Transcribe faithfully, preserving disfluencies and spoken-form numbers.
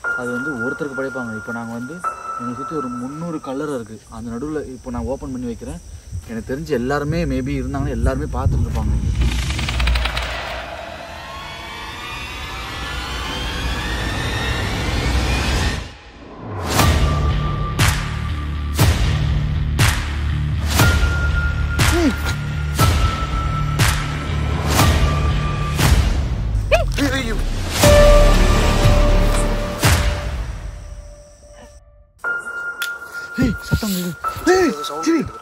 அது வந்து ஒருத்தருக்கு படைப்பாங்க. இப்போ நாங்கள் வந்து என்னை சுற்றி ஒரு முந்நூறு கலர் இருக்குது. அந்த நடுவில் இப்போ நான் ஓப்பன் பண்ணி வைக்கிறேன். எனக்கு தெரிஞ்சு எல்லாருமே மேபி இருந்தாங்கன்னா எல்லாருமே பார்த்துட்டு இருப்பாங்க. சத்தம்